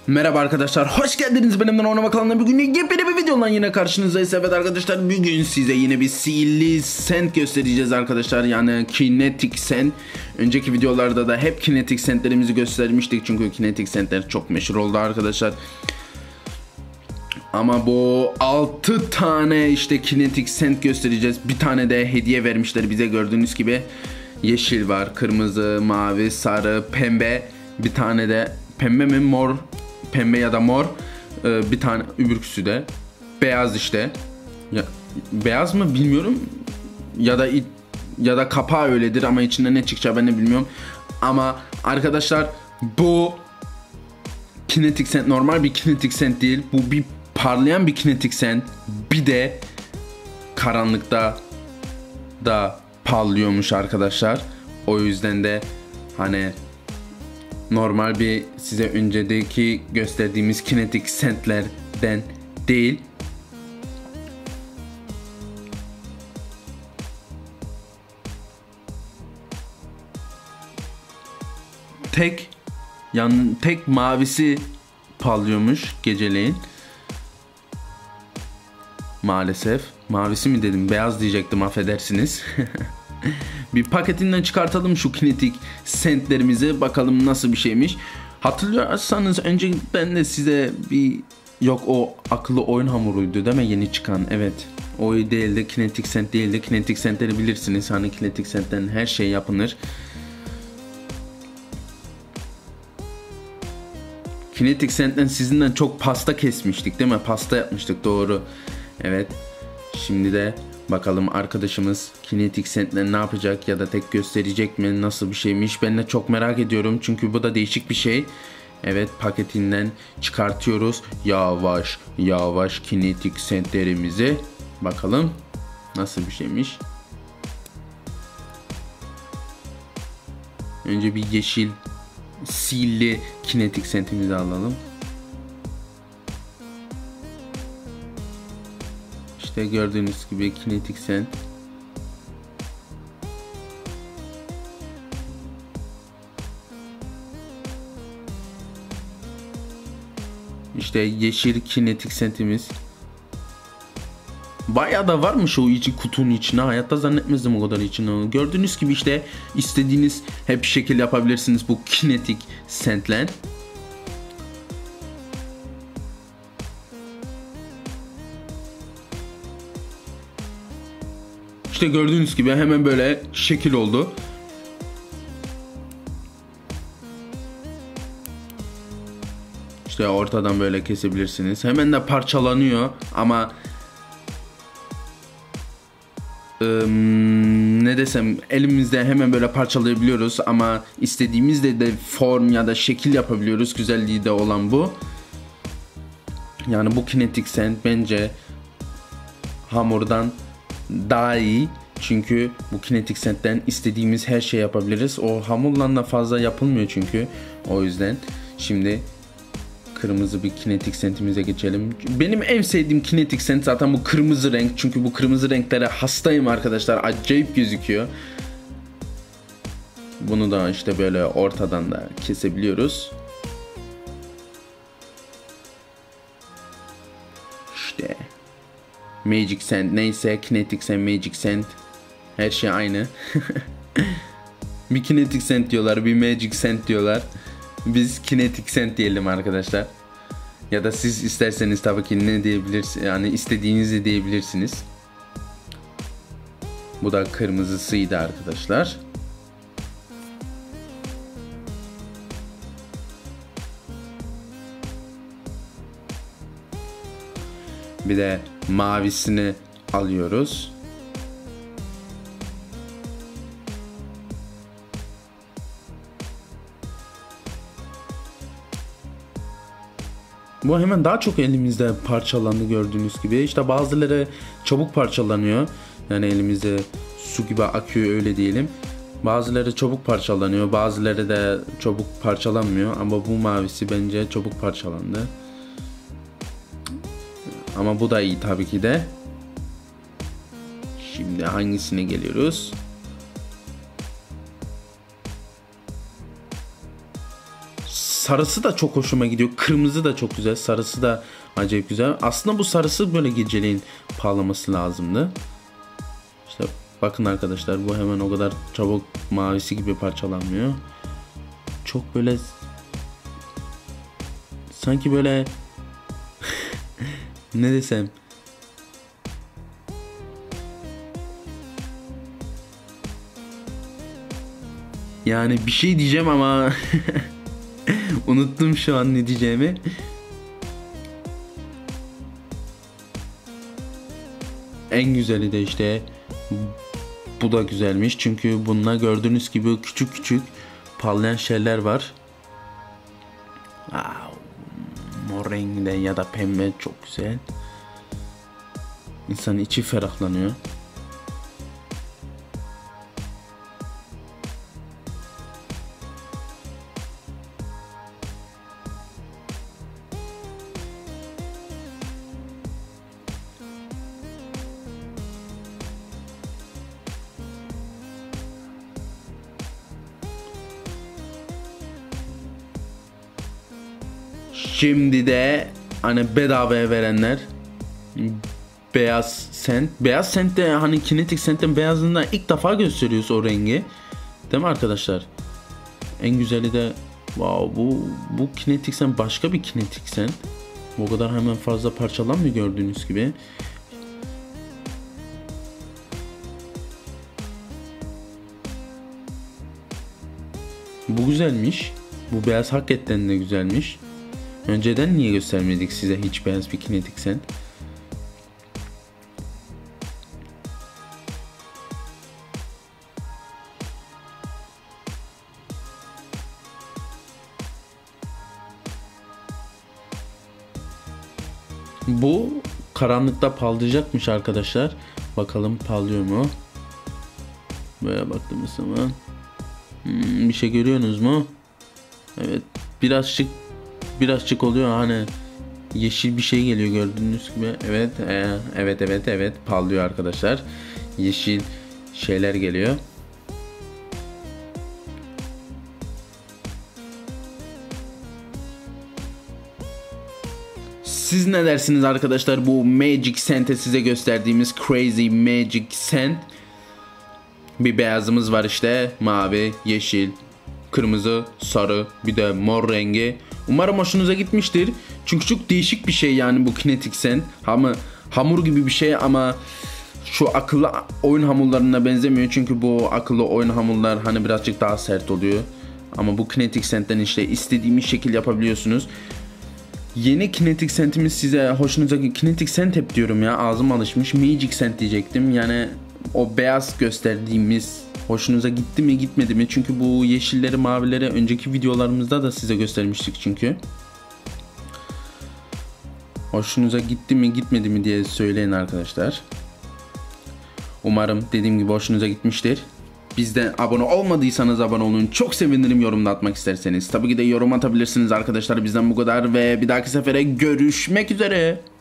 Merhaba arkadaşlar, hoş geldiniz benimle oynama kanalına. Bugün yepyeni bir videodan yine karşınızdayız. Evet arkadaşlar, bugün size yine bir sihirli sand göstereceğiz arkadaşlar. Yani kinetic sand. Önceki videolarda da hep kinetic sandlerimizi göstermiştik. Çünkü kinetic sandler çok meşhur oldu arkadaşlar. Ama bu 6 tane işte kinetic sand göstereceğiz. Bir tane de hediye vermişler bize, gördüğünüz gibi. Yeşil var, kırmızı, mavi, sarı, pembe. Bir tane de pembe mi, mor, pembe ya da mor. Bir tane öbürküsü de beyaz işte. Ya, beyaz mı bilmiyorum. Ya da kapağı öyledir ama içinde ne çıkacağı ben de bilmiyorum. Ama arkadaşlar bu kinetic sand normal bir kinetic sand değil. Bu bir parlayan bir kinetic sand. Bir de karanlıkta da parlıyormuş arkadaşlar. O yüzden de hani normal bir size önceki gösterdiğimiz kinetic sandlerden değil. Tek mavisi parlıyormuş geceleyin. Maalesef. Mavisi mi dedim? Beyaz diyecektim, affedersiniz. Bir paketinden çıkartalım şu kinetic sandlerimizi. Bakalım nasıl bir şeymiş. Hatırlarsanız önce ben de size o akıllı oyun hamuruydu değil mi, yeni çıkan? Evet. O değildi, kinetic sand değildi. Kinetic sandleri bilirsiniz. Hani kinetic sandden her şey yapılır. Kinetic sandden sizinden çok pasta kesmiştik değil mi? Pasta yapmıştık, doğru. Evet. Şimdi de bakalım arkadaşımız kinetic sand'le ne yapacak ya da tek gösterecek mi, nasıl bir şeymiş, ben de çok merak ediyorum çünkü bu da değişik bir şey. Evet, paketinden çıkartıyoruz yavaş yavaş kinetic sand'lerimizi, bakalım nasıl bir şeymiş. Önce bir yeşil sihirli kinetic sand'imizi alalım. İşte gördüğünüz gibi kinetic sand. İşte yeşil kinetic sand'imiz. Bayağı da varmış o içi, kutunun içine. Hayatta zannetmezdim o kadar içine. Gördüğünüz gibi işte istediğiniz hep şekil yapabilirsiniz bu kinetic sand'le. İşte gördüğünüz gibi hemen böyle şekil oldu. İşte ortadan böyle kesebilirsiniz. Hemen de parçalanıyor ama ne desem, elimizde hemen böyle parçalayabiliyoruz ama istediğimizde de form ya da şekil yapabiliyoruz. Güzelliği de olan bu. Yani bu kinetic sand bence hamurdan daha iyi. Çünkü bu kinetic sand'den istediğimiz her şey yapabiliriz. O hamurla da fazla yapılmıyor çünkü. O yüzden şimdi kırmızı bir kinetic sand'imize geçelim. Benim en sevdiğim kinetic sand zaten bu kırmızı renk. Çünkü bu kırmızı renklere hastayım arkadaşlar. Acayip gözüküyor. Bunu da işte böyle ortadan da kesebiliyoruz. İşte Magic Sand neyse, Kinetic Sand, Magic Sand her şey aynı. Bir Kinetic Sand diyorlar, bir Magic Sand diyorlar. Biz Kinetic Sand diyelim arkadaşlar. Ya da siz isterseniz tabii ki ne diyebilirsiniz, yani istediğinizi diyebilirsiniz. Bu da kırmızısıydı arkadaşlar. Bir de mavisini alıyoruz. Bu hemen daha çok elimizde parçalandı, gördüğünüz gibi. İşte bazıları çabuk parçalanıyor. Yani elimizde su gibi akıyor, öyle diyelim. Bazıları çabuk parçalanıyor, bazıları da çabuk parçalanmıyor. Ama bu mavisi bence çabuk parçalandı. Ama bu da iyi tabii ki de. Şimdi hangisine geliyoruz? sarısı da çok hoşuma gidiyor. Kırmızı da çok güzel. Sarısı da acayip güzel. Aslında bu sarısı böyle geceleyin parlaması lazımdı. İşte bakın arkadaşlar, bu hemen o kadar çabuk mavisi gibi parçalanmıyor. Çok böyle sanki böyle ne desem, yani bir şey diyeceğim ama unuttum şu an ne diyeceğimi. En güzeli de işte bu da güzelmiş. Çünkü bununla gördüğünüz gibi küçük küçük parlayan şeyler var. Mor renginde ya da pembe çok güzel. İnsanın içi ferahlanıyor. Şimdi de hani bedavaya verenler beyaz sent. Beyaz sentte hani kinetik sentin beyazından ilk defa gösteriyoruz o rengi. Değil mi arkadaşlar? En güzeli de wow, bu kinetik sent başka bir kinetik sent. Bu kadar hemen fazla parçalanmıyor gördüğünüz gibi. Bu güzelmiş. Bu beyaz hakikaten de güzelmiş. Önceden niye göstermedik size hiç beyaz bir kinetik sent? Bu karanlıkta parlayacakmış arkadaşlar. Bakalım parlıyor mu? Böyle baktığımız zaman bir şey görüyorsunuz mu? Evet, birazcık oluyor, hani yeşil bir şey geliyor gördüğünüz gibi. Evet parlıyor arkadaşlar. Yeşil şeyler geliyor. Siz ne dersiniz arkadaşlar bu Magic Scent'e, size gösterdiğimiz Crazy Magic Scent? Bir beyazımız var işte, mavi, yeşil, kırmızı, sarı, bir de mor rengi. Umarım hoşunuza gitmiştir. Çünkü çok değişik bir şey yani bu Kinetic Scent. Hamur gibi bir şey ama şu akıllı oyun hamurlarına benzemiyor. Çünkü bu akıllı oyun hamurlar hani birazcık daha sert oluyor. Ama bu Kinetic Scent'ten işte istediğimiz şekil yapabiliyorsunuz. Yeni Kinetic Scent'imiz size hoşunuza Kinetic Scent hep diyorum ya, ağzım alışmış. Magic Scent diyecektim. Yani o beyaz gösterdiğimiz hoşunuza gitti mi gitmedi mi? Çünkü bu yeşilleri mavileri önceki videolarımızda da size göstermiştik çünkü. Hoşunuza gitti mi gitmedi mi diye söyleyin arkadaşlar. Umarım dediğim gibi hoşunuza gitmiştir. Bizden abone olmadıysanız abone olun. Çok sevinirim yorumda atmak isterseniz. Tabii ki de yorum atabilirsiniz arkadaşlar. Bizden bu kadar ve bir dahaki sefere görüşmek üzere.